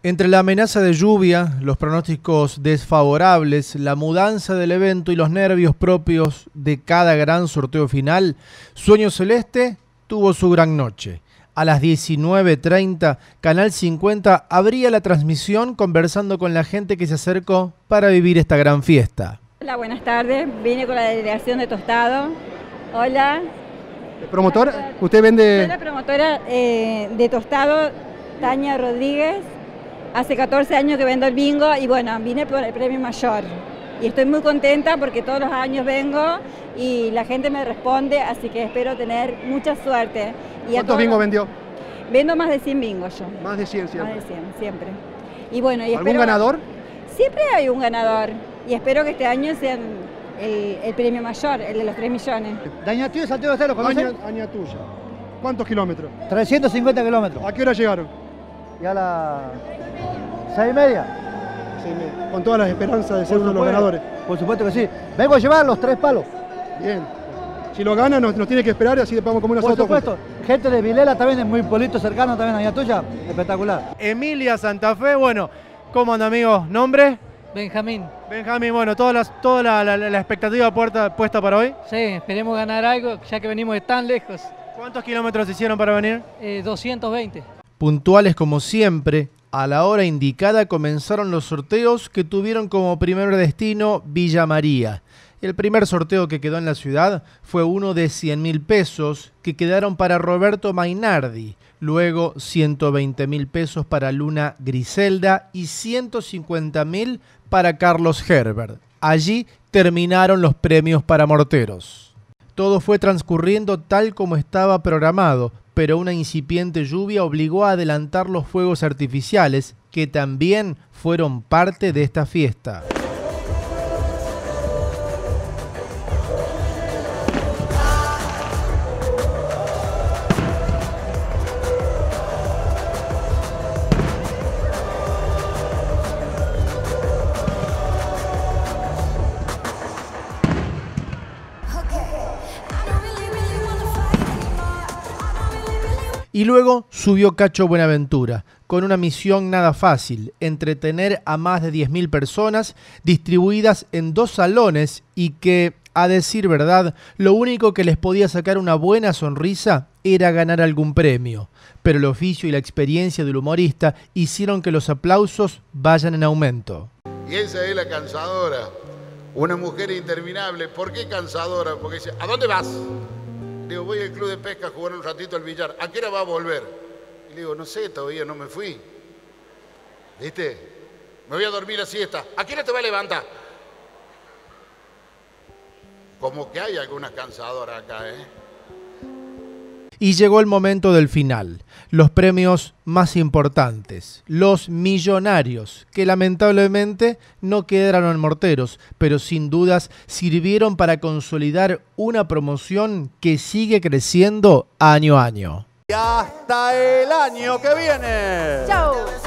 Entre la amenaza de lluvia, los pronósticos desfavorables, la mudanza del evento y los nervios propios de cada gran sorteo final, Sueño Celeste tuvo su gran noche. A las 19:30, Canal 50 abría la transmisión conversando con la gente que se acercó para vivir esta gran fiesta. Hola, buenas tardes. Vine con la delegación de Tostado. Hola. ¿Promotor? ¿Usted vende...? Soy la promotora de Tostado, Tania Rodríguez. Hace 14 años que vendo el bingo y bueno, vine por el premio mayor. Y estoy muy contenta porque todos los años vengo y la gente me responde, así que espero tener mucha suerte. ¿Cuántos bingos vendió? Vendo más de 100 bingos yo. Más de 100 siempre. Más de 100, siempre. Y bueno, y ¿Algún ganador? Siempre hay un ganador y espero que este año sea el premio mayor, el de los 3 millones. Dañatú de Santiago de Estero, ¿conocen? Añatuya. ¿Cuántos kilómetros? 350 kilómetros. ¿A qué hora llegaron? Y a las 6:30. Con todas las esperanzas de ser uno de los ganadores. Por supuesto que sí. Vengo a llevar los 3 palos. Bien. Si lo gana nos tiene que esperar y así podemos comer una Por sopa. supuesto. Gente de Vilela también, es muy pueblito cercano también a Dañatuya. Espectacular. Emilia Santa Fe, bueno, ¿cómo anda, amigos? ¿Nombre? Benjamín. Benjamín, bueno, toda la expectativa puesta para hoy. Sí, esperemos ganar algo, ya que venimos de tan lejos. ¿Cuántos kilómetros hicieron para venir? 220. Puntuales como siempre, a la hora indicada comenzaron los sorteos que tuvieron como primer destino Villa María. El primer sorteo que quedó en la ciudad fue uno de 100.000 pesos que quedaron para Roberto Mainardi. Luego 120.000 pesos para Luna Griselda y 150.000 para Carlos Herbert. Allí terminaron los premios para morteros. Todo fue transcurriendo tal como estaba programado, pero una incipiente lluvia obligó a adelantar los fuegos artificiales, que también fueron parte de esta fiesta. Y luego subió Cacho Buenaventura, con una misión nada fácil: entretener a más de 10.000 personas distribuidas en 2 salones y que, a decir verdad, lo único que les podía sacar una buena sonrisa era ganar algún premio. Pero el oficio y la experiencia del humorista hicieron que los aplausos vayan en aumento. Y esa es la cansadora, una mujer interminable. ¿Por qué cansadora? Porque dice, ¿a dónde vas? Digo, voy al club de pesca a jugar un ratito al billar. ¿A qué hora va a volver? Y le digo, no sé, todavía no me fui. ¿Viste? Me voy a dormir la siesta. ¿A qué hora te va a levantar? Como que hay algunas cansadoras acá, ¿eh? Y llegó el momento del final, los premios más importantes, los millonarios, que lamentablemente no quedaron en morteros, pero sin dudas sirvieron para consolidar una promoción que sigue creciendo año a año. Y hasta el año que viene. ¡Chao!